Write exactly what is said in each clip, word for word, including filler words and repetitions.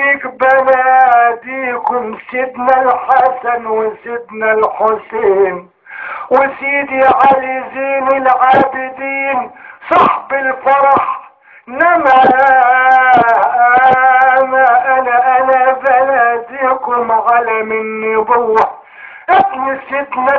فيك بناديكم سيدنا الحسن وسيدنا الحسين وسيدي علي زين العابدين صاحب الفرح. نما انا انا انا بناديكم علم النبوة ابن سيدنا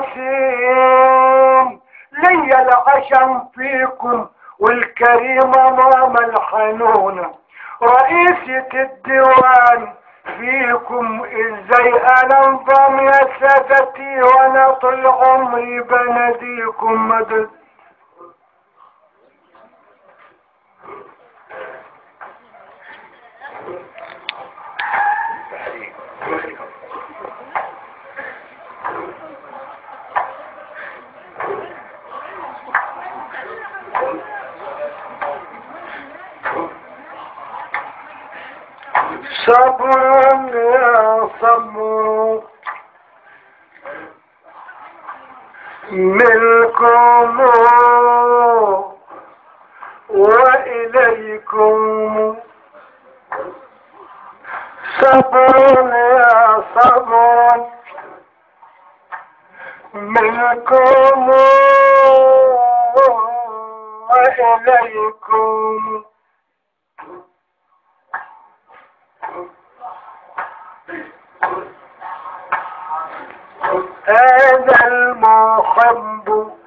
الحسين ليا العشم فيكم والكريمة ماما الحنونة رئيسة الديوان فيكم. ازاي انا انضم يا سادتي وانا طول عمري بناديكم مدد. صبر يا صبر منكم وإليكم. صبر يا صبر منكم وإليكم. هذا المحب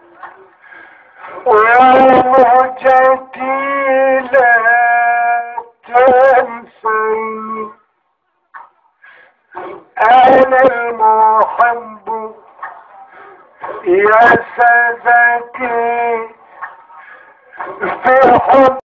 وموجتي لا تنسي. أنا المحب يا سادتي في حب